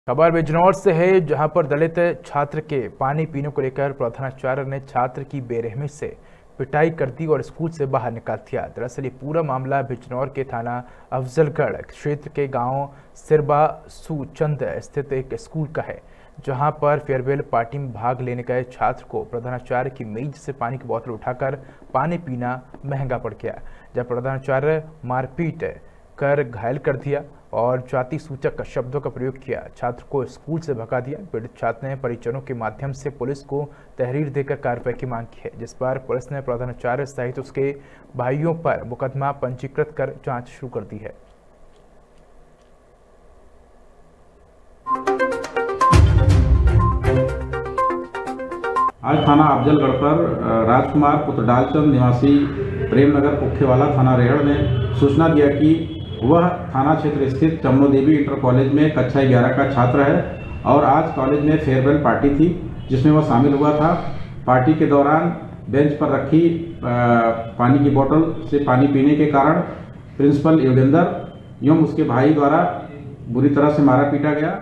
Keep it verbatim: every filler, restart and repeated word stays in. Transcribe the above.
खबर बिजनौर से है, जहां पर दलित छात्र के पानी पीने को लेकर प्रधानाचार्य ने छात्र की बेरहमी से पिटाई कर दी और स्कूल से बाहर निकाल दिया। दरअसल ये पूरा मामला बिजनौर के थाना अफजलगढ़ क्षेत्र के गांव सिरबा सुचंद स्थित एक स्कूल का है, जहां पर फेयरवेल पार्टी में भाग लेने गए छात्र को प्रधानाचार्य की मेज से पानी की बोतल उठाकर पानी पीना महंगा पड़ गया, जब प्रधानाचार्य मारपीट कर घायल कर दिया और जाति सूचक शब्दों का प्रयोग किया। छात्र को स्कूल से भगा दिया। पीड़ित छात्र ने परिजनों के माध्यम से पुलिस को तहरीर देकर कार्रवाई की मांग की है, जिस पर पुलिस ने प्रधानाचार्य सहित उसके भाइयों पर मुकदमा पंजीकृत कर जांच शुरू कर दी है। आज थाना अफजलगढ़ पर राजकुमार पुत्र डालचंद निवासी प्रेमनगर पुखेवाला थाना रेहड़ ने सूचना दिया कि वह थाना क्षेत्र स्थित चमनो देवी इंटर कॉलेज में कक्षा ग्यारह का छात्र है और आज कॉलेज में फेयरवेल पार्टी थी, जिसमें वह शामिल हुआ था। पार्टी के दौरान बेंच पर रखी पानी की बोतल से पानी पीने के कारण प्रिंसिपल योगेंद्र एवं उसके भाई द्वारा बुरी तरह से मारा पीटा गया।